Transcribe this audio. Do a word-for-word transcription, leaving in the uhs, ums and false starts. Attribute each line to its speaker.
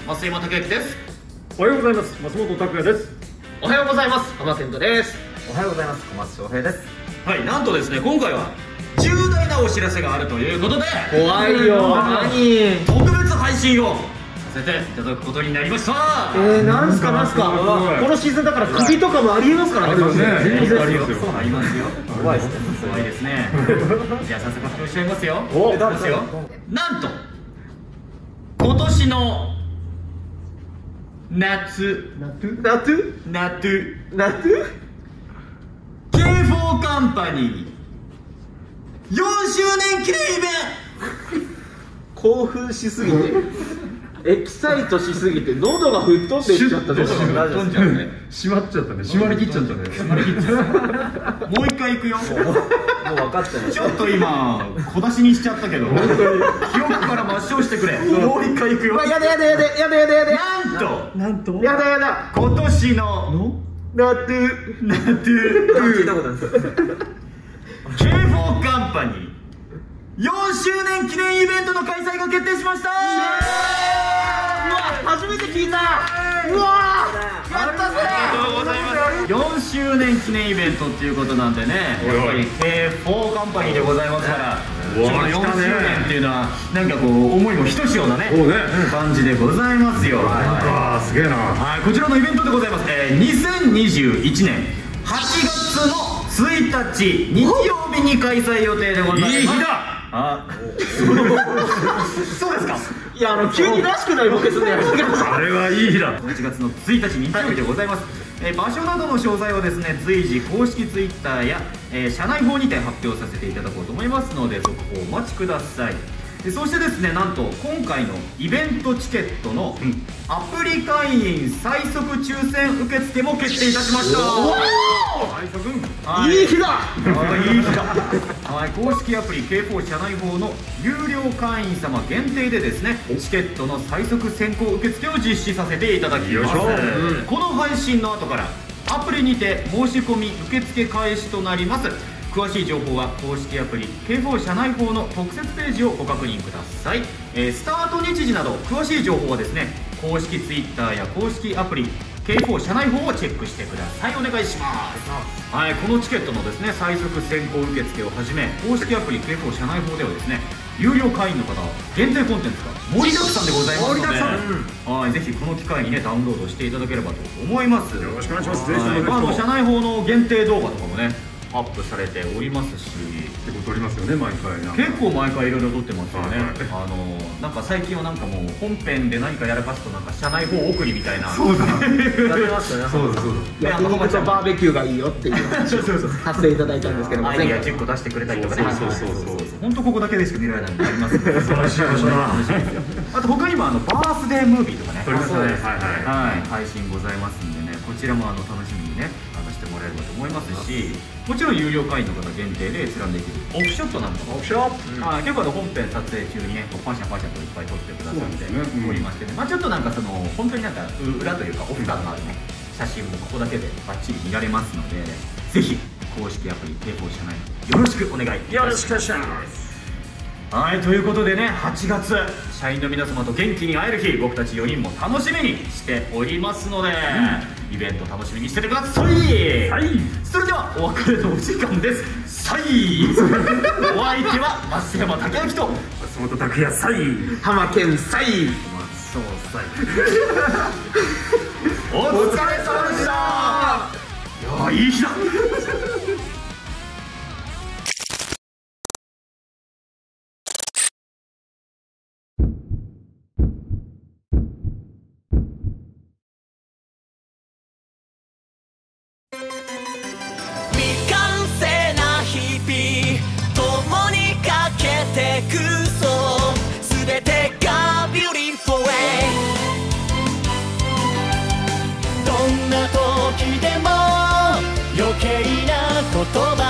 Speaker 1: 増山孝之です。
Speaker 2: おはようございます。松本拓也です。
Speaker 1: おはようございます。浜健人です。
Speaker 3: おはようございます。小松翔平です。
Speaker 1: はい、なんとですね、今回は重大なお知らせがあるということで、
Speaker 3: 怖いよ。何？
Speaker 1: 特別配信をさせていただくことになりました。
Speaker 3: えー、なんすかなんすか。このシーズンだから首とかもありえますからね。
Speaker 2: ありますね。
Speaker 3: 全然
Speaker 2: ありますよ。
Speaker 1: ありますよ。
Speaker 3: 怖いですね。
Speaker 1: 怖いですね。じゃあ早速発表しちゃいますよ。
Speaker 3: お、
Speaker 1: いきますよ。なんと今年の夏
Speaker 3: 夏夏
Speaker 1: 夏
Speaker 3: 夏
Speaker 1: ケーフォー カンパニーよんしゅうねん記念イベント。
Speaker 3: 興奮しすぎてエキサイトしすぎて喉が吹っ飛んでいっちゃった。
Speaker 1: どうしよう、飛んじゃうね。
Speaker 2: 閉まっちゃったね。閉まりきっちゃったね。
Speaker 1: 閉まりきっちゃったもう一回いくよ。
Speaker 3: もう分かってない。
Speaker 1: ちょっと今小出しにしちゃったけど、記憶から抹消してくれ。もう一回いくよ。
Speaker 3: やだやだやだやだやだやだ。
Speaker 1: なんと
Speaker 3: なんとやだやだ。
Speaker 1: 今年の
Speaker 3: 夏
Speaker 1: 夏
Speaker 3: 聞いたことある。
Speaker 1: ケーフォー カンパニーよんしゅうねん記念イベントの開催が決定しました。
Speaker 3: 初めて聞いた。うわー、やったぜ。
Speaker 1: ありがとうございます。よんしゅうねん記念イベントっていうことなんでね、やっぱり ケーフォー カンパニーでございますから、そのよんしゅうねんっていうのはなんかこう思いもひとしおなね感じでございますよ。
Speaker 2: ああ、すげえな。
Speaker 1: はい、こちらのイベントでございます。えー、にせんにじゅういちねんはちがつのついたち日曜日に開催予定でございます。
Speaker 2: いい日だ。
Speaker 1: あ、そうですか。
Speaker 3: いや、あの急にらしくないボケすんのやめてください。
Speaker 2: あれはいい日だ。
Speaker 1: はちがつのついたち日曜日でございます。えー場所などの詳細はですね、随時公式ツイッターや、えー社内法にて発表させていただこうと思いますので、続報お待ちください。でそしてですね、なんと今回のイベントチケットのアプリ会員最速抽選受付も決定いたしました。
Speaker 2: 最速。
Speaker 1: はい
Speaker 3: いい日だ。
Speaker 1: あいい日だ。はい、公式アプリ ケーフォー 社内法の有料会員様限定でですね、チケットの最速先行受付を実施させていただきます。
Speaker 2: よいしょ。
Speaker 1: この配信の後からアプリにて申し込み受付開始となります。詳しい情報は公式アプリ ケーフォー 社内法の特設ページをご確認ください。えー、スタート日時など詳しい情報はですね、公式 ツイッターや公式アプリ ケーフォー 社内法をチェックしてください。お願いします。はい、このチケットのですね、最速先行受付をはじめ、公式アプリ ケーフォー 社内法ではですね、有料会員の方限定コンテンツが盛りだくさんでございますので、はい、ぜひこの機会にねダウンロードしていただければと思います。
Speaker 2: よろしくお願いします。ぜひ
Speaker 1: はい、まあ、あの社内法の限定動画とかもねアップされておりますし、
Speaker 2: 結構撮りますよね、毎回。
Speaker 1: 結構毎回いろいろ撮ってますよね。
Speaker 2: はいはい、
Speaker 1: あのなんか最近はなんかもう本編で何かやらかすとなんか社内法送りみたいな。
Speaker 2: そうだ。
Speaker 3: やってましたね。
Speaker 2: そうだそうだ。
Speaker 3: 焼肉とバーベキューがいいよっていう話をさせていただいたんですけども、
Speaker 1: アイディアじゅっこ出してくれたりとかね。
Speaker 2: そうそうそうそう。
Speaker 1: 本当ここだけでしか見られないのがありますので、
Speaker 2: 素晴らしい話だな。
Speaker 1: あと他にもあのバースデームービーとかね、
Speaker 2: 撮りましたね。はいはい。
Speaker 1: はい、配信ございますんでね、こちらもあの楽しみにねあのしてもらえればと思いますし、もちろん有料会員の方限定で閲覧できるオフショットなんかも、
Speaker 2: オフショット。
Speaker 1: はい、結構あの本編撮影中にねこうパシャパシャといっぱい撮ってくださって
Speaker 2: そうですね。
Speaker 1: おりましてね、まあちょっとなんかその本当になんか裏というかオフ感のあるね写真もここだけでバッチリ見られますので、ぜひ公式アプリ ケーフォー 社内よろしくお願いいたします。
Speaker 2: よろしくお願いします。
Speaker 1: はい、ということでね、はちがつ社員の皆様と元気に会える日、僕たちよにんも楽しみにしておりますので、うん、イベント楽しみにしててください。はい、それではお別れのお時間です。さいお相手は増山孝之と
Speaker 2: 松本拓也さい、
Speaker 3: 浜健さい、
Speaker 1: 松尾さいお疲れ様でした。いやー、いい日だ
Speaker 4: くそう全てが Beautiful way どんな時でも余計な言葉